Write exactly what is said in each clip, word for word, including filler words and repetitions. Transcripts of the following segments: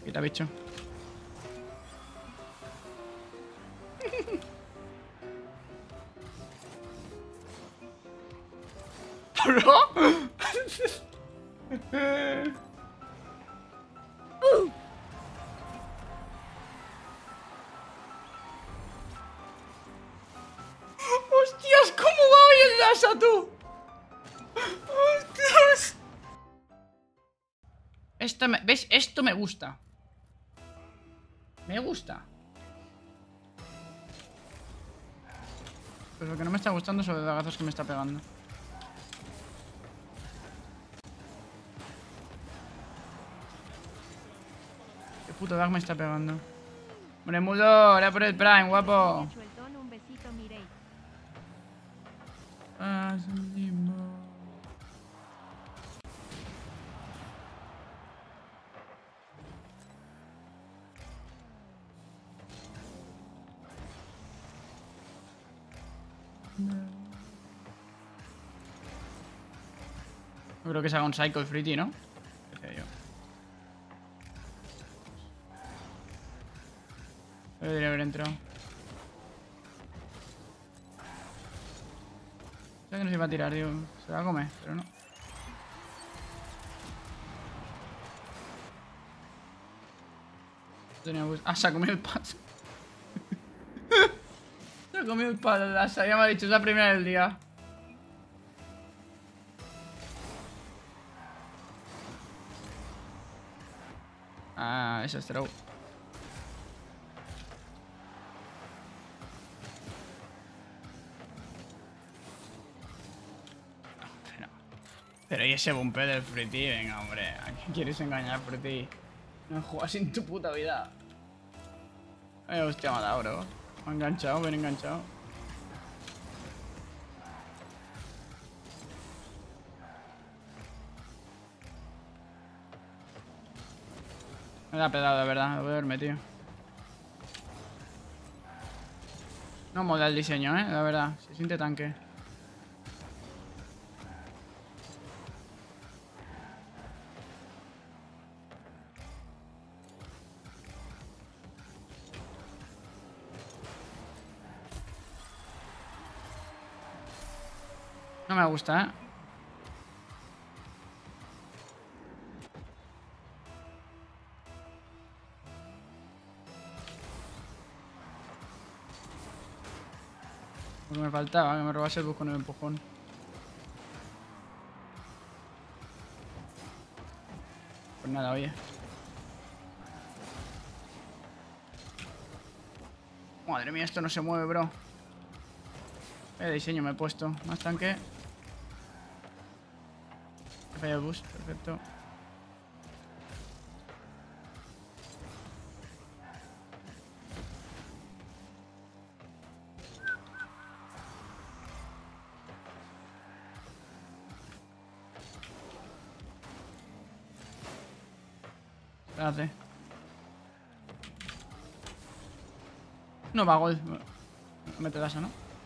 Quita, bicho. ¿Bro? ¡Hostias! ¿Cómo va hoy el Lhasa, tú? ¡Hostias! Esto me... ¿Ves? Esto me gusta. Me gusta. Pero lo que no me está gustando son los dagazos que me está pegando. ¿Qué puto dag me está pegando? ¡Hombre, mudo! ¡Ahora por el Prime, guapo! Ah, no creo que se haga un Cycle Fritty, ¿no? ¿Qué sé yo? Yo debería haber entrado. Sé que nos iba a tirar, tío. Se va a comer, pero no. Tenía bus. Ah, se ha comido el paso. Se ha comido el paso. Ya me ha dicho, es la primera del día. Ah, eso es throw. Pero, pero y ese bumper del Fritty, venga, hombre. ¿A quién quieres engañar, Fritty? No juegas en tu puta vida. Ay, hostia, me ha dado, bro. Me ha enganchado, bien enganchado. Me da pedado, de verdad. Lo voy a verme, tío. No mola el diseño, eh, la verdad. Se siente tanque. No me gusta, eh. Lo que me faltaba, que me robase el bus con el empujón. Pues nada, oye. Madre mía, esto no se mueve, bro. ¿Qué diseño me he puesto? Más tanque. He fallado el bus, perfecto. Espérate. No va gol. Me te das, ¿no?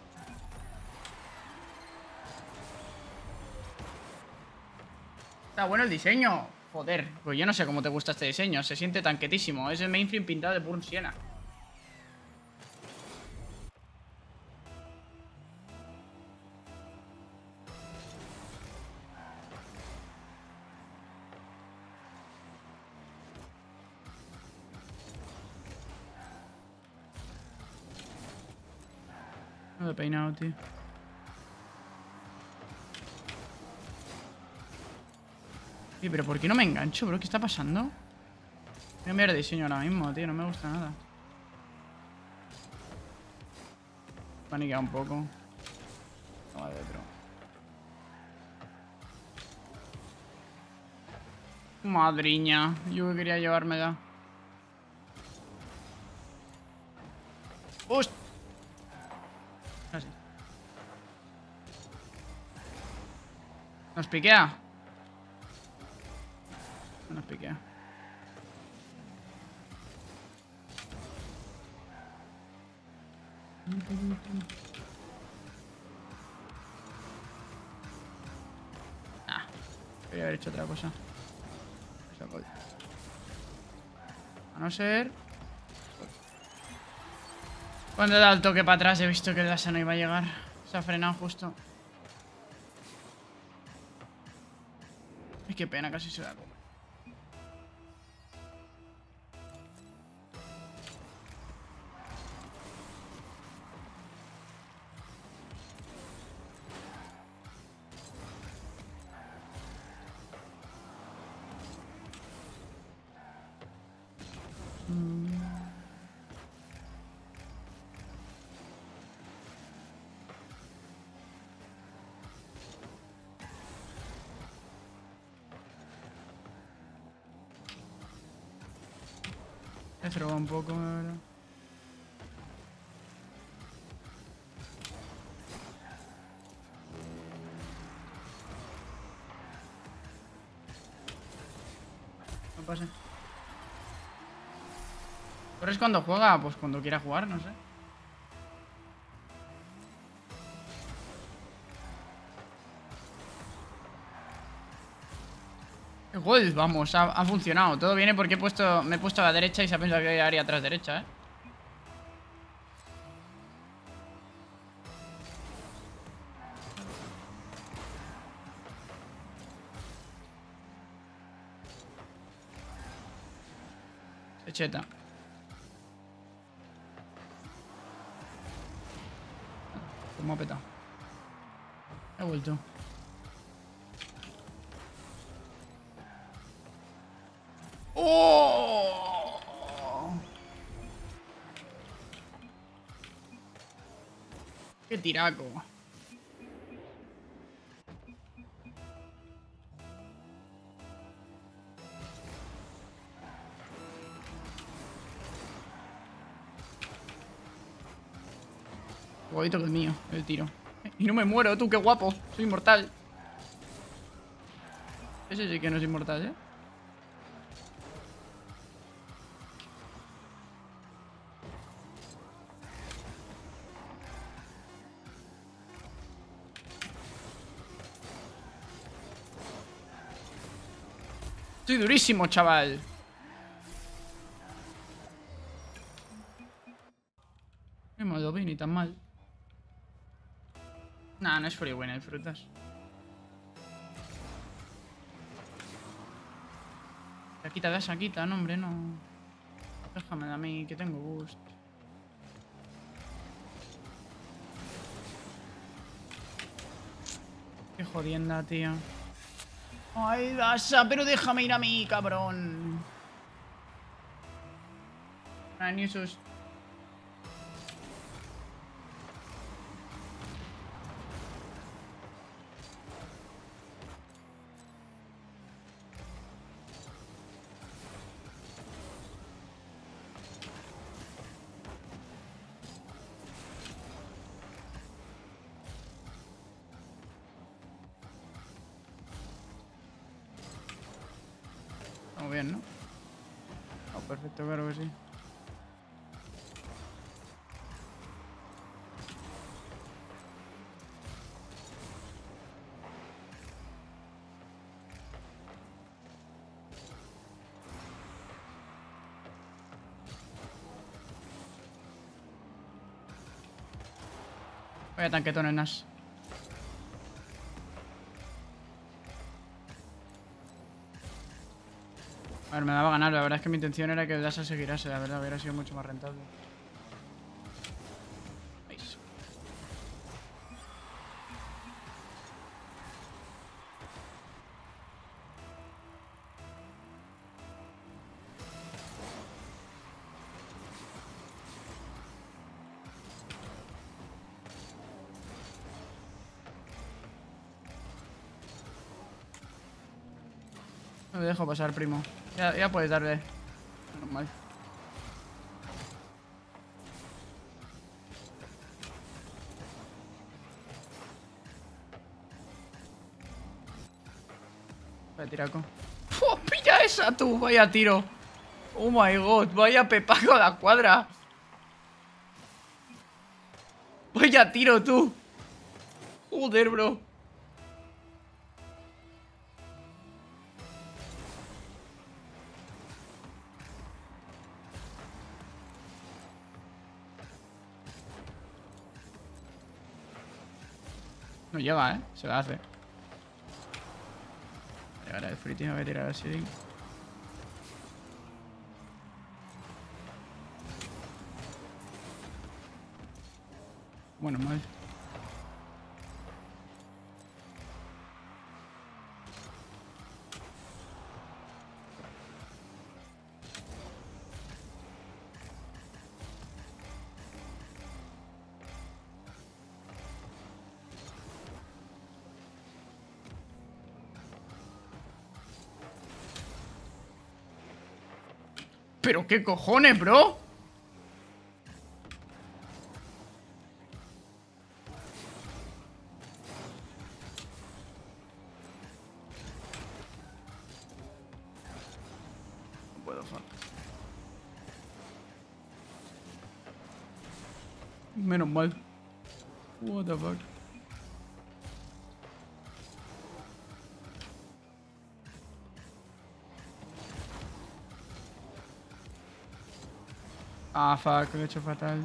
Está bueno el diseño. Joder, pues yo no sé cómo te gusta este diseño. Se siente tanquetísimo. Es el mainframe pintado de Burn Siena. No lo he peinado, tío. Sí, pero ¿por qué no me engancho, bro? ¿Qué está pasando? Voy a cambiar de diseño ahora mismo, tío. No me gusta nada. Paniquea un poco. Toma de otro. Madriña. Yo que quería llevármela. ¡Hostia! Así. ¿Nos piquea? No nos piquea. Ah, quería haber hecho otra cosa. A no ser... Cuando he dado el toque para atrás he visto que el asa no iba a llegar. Se ha frenado justo. Ay, qué pena, casi se la come. He robado un poco, la verdad. No pasa. ¿Pero es cuando juega? Pues cuando quiera jugar, no sé. Gol, vamos, ha, ha funcionado. Todo viene porque he puesto, me he puesto a la derecha y se ha pensado que haría atrás derecha, ¿eh? Se cheta. ¿Cómo ha petado? He vuelto. ¡Oh! ¡Qué tiraco! Igualito que el mío, el tiro. Y no me muero, tú, qué guapo. Soy inmortal. Ese sí que no es inmortal, ¿eh? Estoy durísimo, chaval. Qué mal lo vi, ni tan mal. Nah, no es free win, hay frutas. Saquita de saquita, no, hombre, no. Déjame a mí, que tengo boost. Qué jodienda, tío. Ay, Dasa, pero déjame ir a mí, cabrón. Ah, ni esos. Estamos bien, ¿no? Oh, perfecto, claro que sí. Vaya tanquetón en Nash. A ver, me daba a ganar. La verdad es que mi intención era que el Dasa se girase. La verdad, hubiera sido mucho más rentable. ¿Veis? No me dejo pasar, primo. Ya, ya puedes darle. Normal. Vaya tiraco. ¡Oh, pilla esa tú! Vaya tiro. Oh my god, vaya pepaco a la cuadra. Vaya tiro tú. Joder, bro. No llega, ¿eh? Se la hace. Llegará el free, tío. Voy a tirar así. Bueno, mal. ¿Pero qué cojones, bro? No puedo, fuck. Menos mal. What the fuck. Ah, fuck, lo he hecho fatal.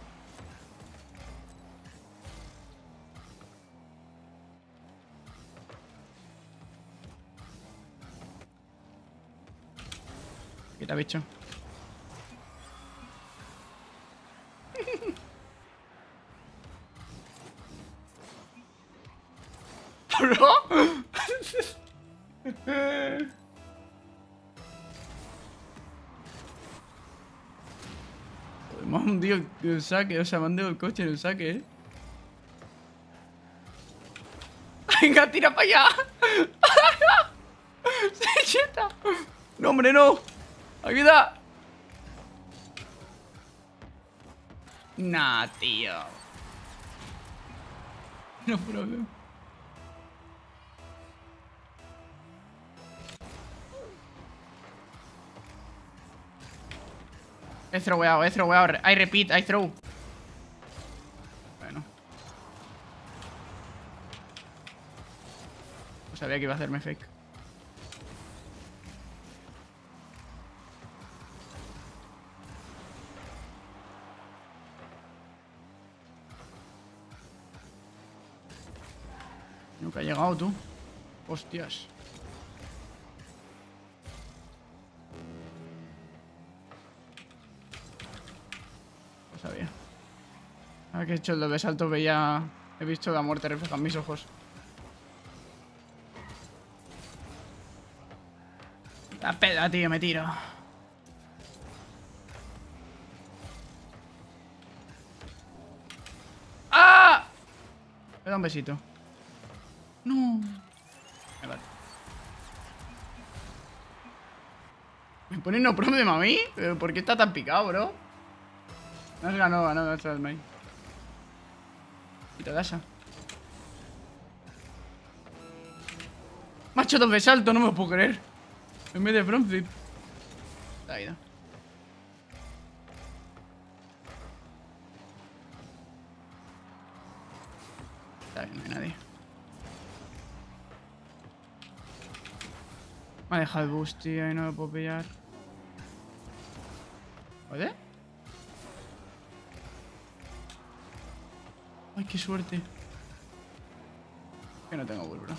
Quita, bicho. Bro. Me han hundido el saque, o sea, me han dado el coche en el saque, eh. Venga, tira para allá. Se cheta. No, hombre, no. Ayuda. Nah, tío. No problema. He throweado, he throweado. I repeat, I throw. Bueno. No sabía que iba a hacerme fake. Nunca ha llegado, tú. Hostias. No sabía. Ahora que he hecho el doble salto veía... He visto la muerte reflejada en mis ojos. La peda, tío, me tiro. ¡Ah! Me da un besito. No. Me vale. ¿Me pone no problem a mí? ¿Pero por qué está tan picado, bro? No has ganado, ganado, no has main. Y te das. Macho, doble salto, no me lo puedo creer. En vez de front flip. La vida. Está bien, no hay nadie. Me ha dejado el boost, tío, y no lo puedo pillar. ¿Puede? Ay, qué suerte. Que no tengo bull, bro.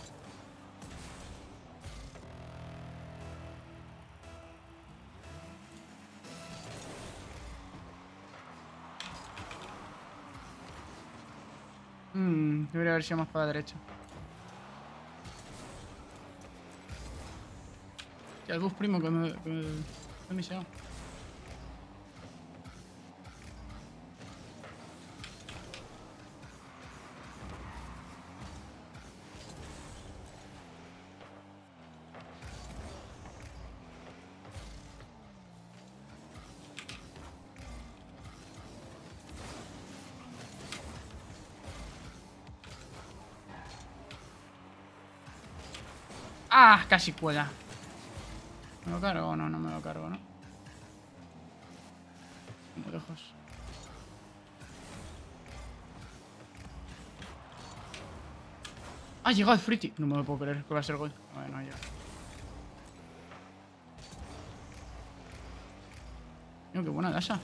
Mmm, debería haber sido más para la derecha. Ya, el bus primo con el... con el... con el miseo. ¡Ah! Casi cuela. ¿Me lo cargo o no? No me lo cargo, ¿no? Muy lejos. ¡Ah! Llegado el Fritty. No me lo puedo creer que va a ser gol. Bueno, ya. Tío, qué buena casa.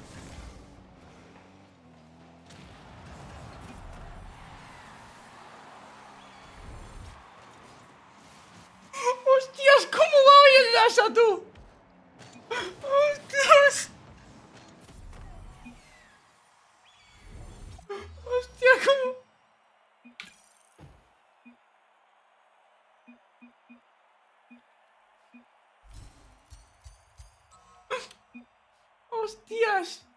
pasa, tú? ¡Hostias! ¡Hostia, cómo! ¡Hostias!